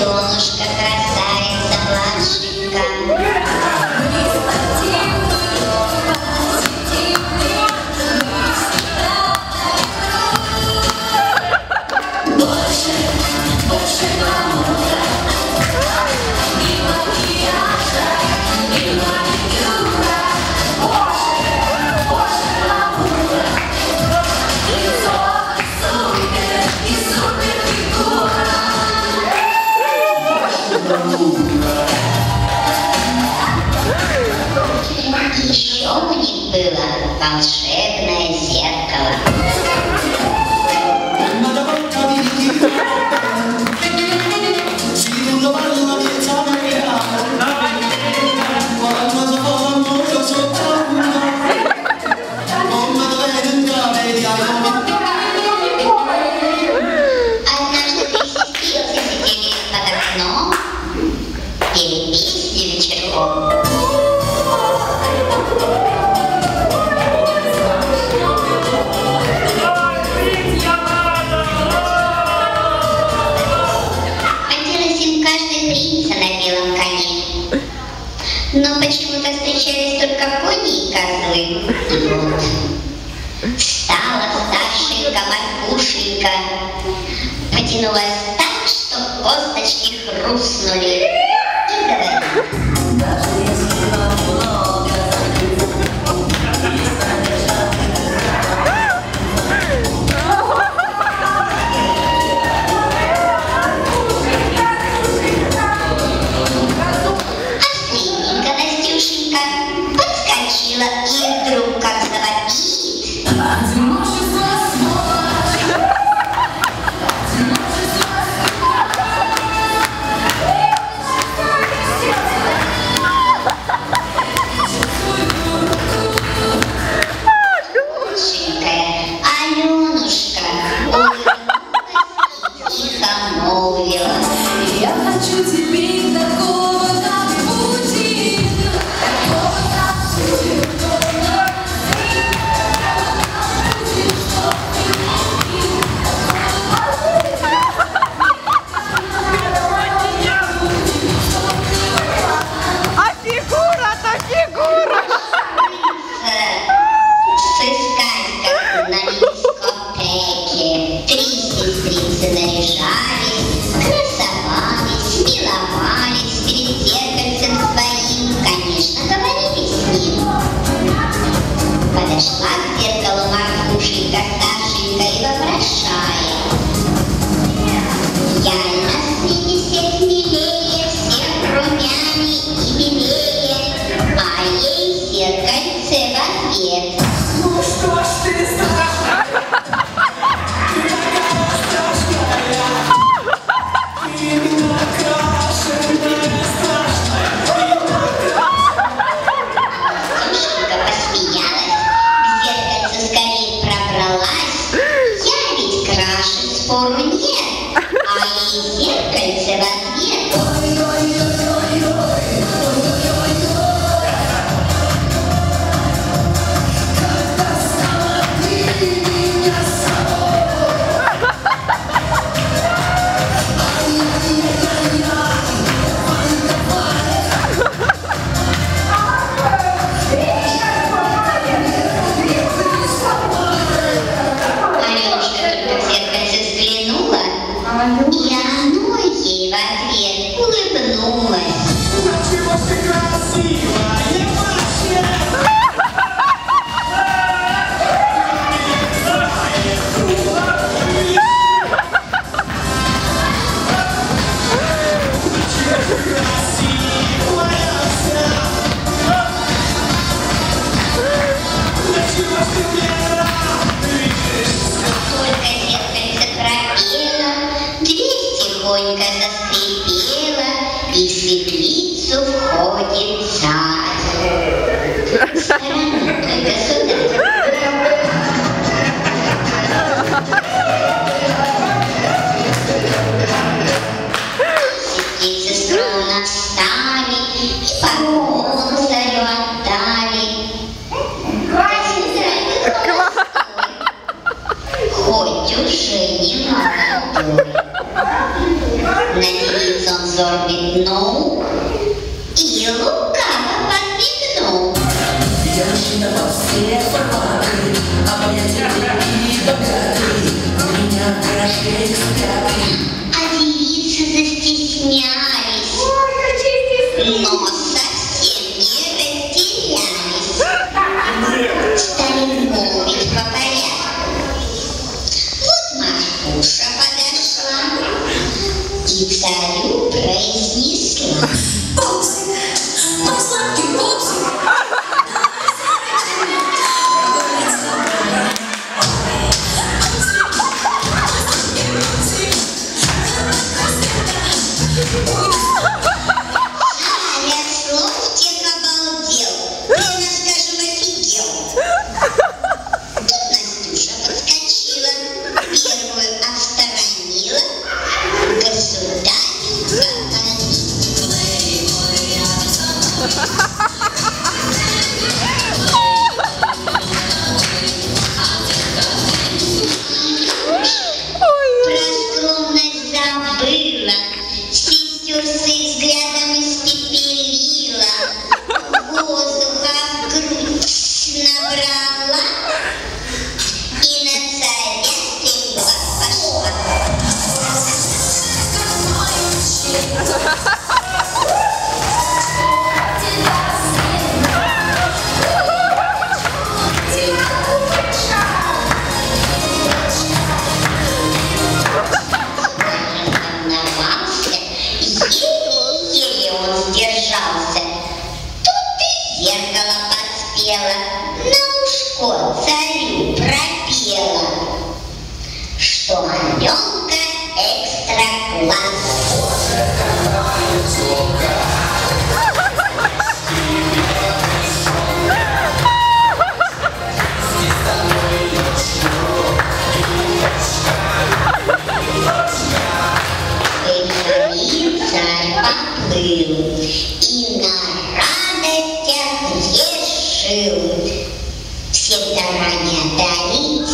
Аленушка, красавица, младшенька. Еще у них было волшебное зеркало. Однажды три сестрички сидели под окном, пели песни вечерком. Но почему-то встречались только кони и козлы. Вот. Встала старшенька Маркушенька, потянулась так, что косточки хрустнули, и говорит: подскочила и вдруг как завопит: лучшенькая Аленушка улыбнулась и тихо молвила: я хочу тебе такого. Наряжались, красовались, миловались перед зеркальцем своим, конечно, говорили с ним. Подошла к зеркалу Маркушенька старшенька и вопрошает: я на свете всех милее, всех румяней и белее, а ей зеркальце в ответ: ну что ж ты страшная? Спору нет, а ей зеркальце в ответ: когда стала ты меня собой. И оно ей в ответ улыбнулось. Ничего ты красивая вообще! Тихонько заскрипела, и в светлицу входит царь. Странный государь. Светлицы скромно встали и поклон царю отдали. Хоть уже не молодой. На девицу он взор метнул и лукаво подмигнул. Я рассчитывал все форматы, обаятельный и богатый, у меня в гараже экспертный. А девицы застеснялись, но совсем не растерялись. Стали молвить по порядку. Вот Марфуша подошла и царю произнесла: Мой сладкий пупсик. я слов тех обалдел, прямо скажем, офигел. Тут Настюша подскочила, первую отсторонила, государю говорит: про скромность забыла, сестер с взглядом испепелила, воздуха в грудь набрала и на царя стрельба пошла. Волновался, еле он сдержался. Тут и зеркало подспело, на ушко царю пропела, что Аленка экстра-класс. Benjamin царь поплыл и на радостях решил всем заранее дарить,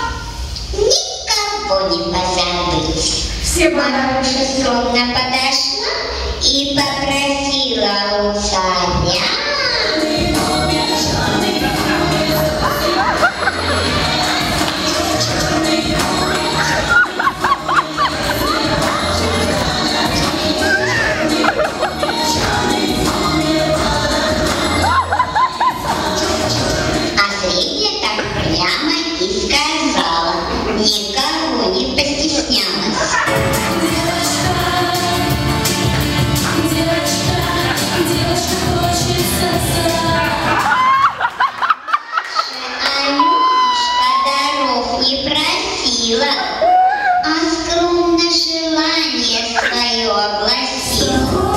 никого не позабыть. Марфуша скромно подошла и попросила у царя: а средняя так прямо и сказала, никого не постеснялась. Алюшка даров не просила, а скромно желание свое огласила.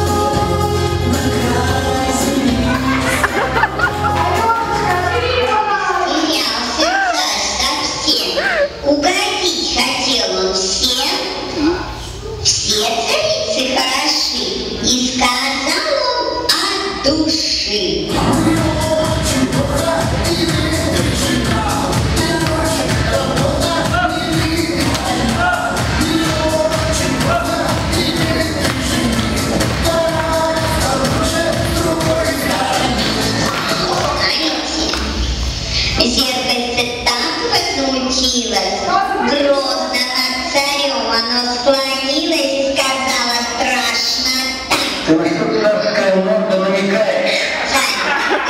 Терялся царь совсем, угодить хотел он всем. Все царицы хороши, и сказал он от души. Зеркальце так возмутилось, грозно над царем оно склонилось и сказала страшно так. Ты во что ты нам такая морда намекаешь? Царь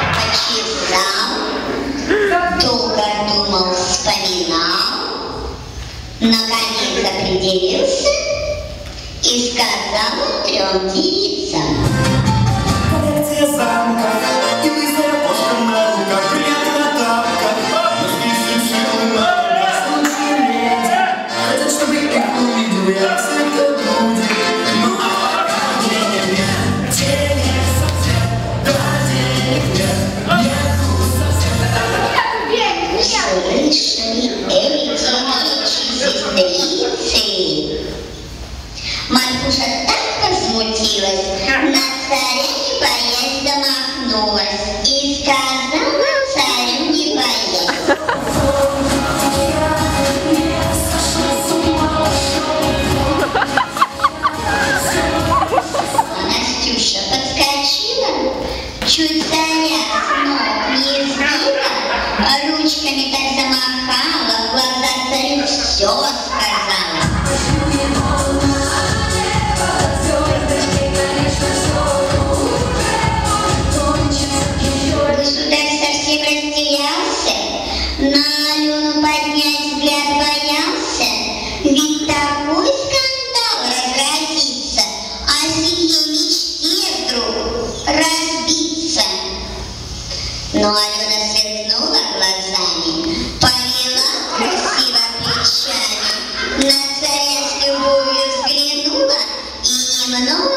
почесал, долго думал, вспоминал, наконец определился и сказал 3 девицам: Понятие замка, и быстрая кошка на руках, приятная тапка, но список силы на мясо леди. Хотят, чтобы их увидел я всегда будет. Ну а пока денег совсем, да денег нет, нету совсем. Слышали эти речи сестрицы? Марфуша так возмутилась, на царя не боясь замахнулась и сказала царю не боясь: разбиться. Но Алена сверкнула глазами, повела красиво плечами, на царя с любовью взглянула и немного